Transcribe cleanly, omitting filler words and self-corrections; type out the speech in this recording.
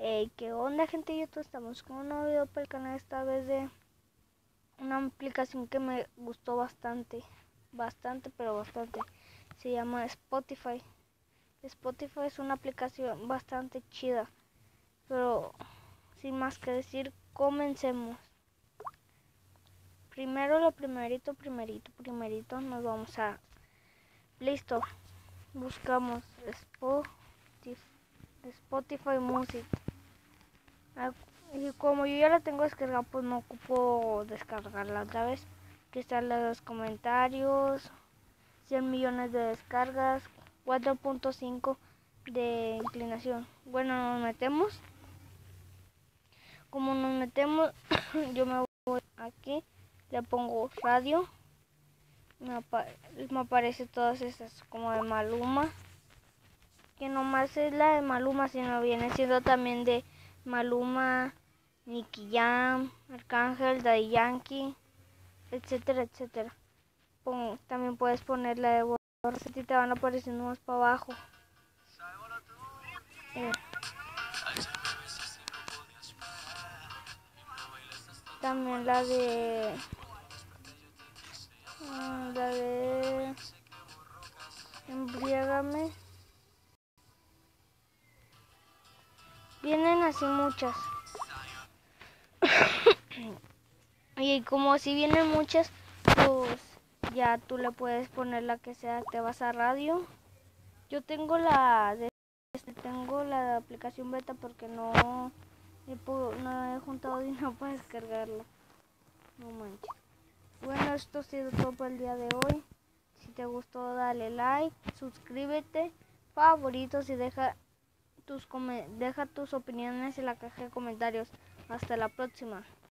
Hey, ¿qué onda, gente de YouTube? Estamos con un nuevo video para el canal, esta vez de una aplicación que me gustó bastante. Se llama Spotify. Spotify es una aplicación bastante chida, pero sin más que decir, comencemos. Primero, lo primerito, nos vamos a Play Store. Buscamos Spotify Music. Y como yo ya la tengo descargada, pues no ocupo descargarla otra vez. Aquí están los comentarios, 100 millones de descargas, 4.5 de inclinación. Bueno, como nos metemos, yo me voy aquí, le pongo radio, me aparece todas esas como de Maluma, que nomás es la de Maluma, sino viene siendo también de Maluma, Nicky Jam, Arcángel, Daddy Yankee, etcétera, etcétera. También puedes poner la de borrar y te van apareciendo más para abajo. También la de Embriágame. Vienen así muchas. Y como así vienen muchas, pues ya tú le puedes poner la que sea. Te vas a radio. Yo tengo tengo la aplicación beta porque no he juntado dinero para descargarla. No manches. Bueno, esto ha sido todo por el día de hoy. Si te gustó, dale like, suscríbete, favoritos y deja tus opiniones en la caja de comentarios. Hasta la próxima.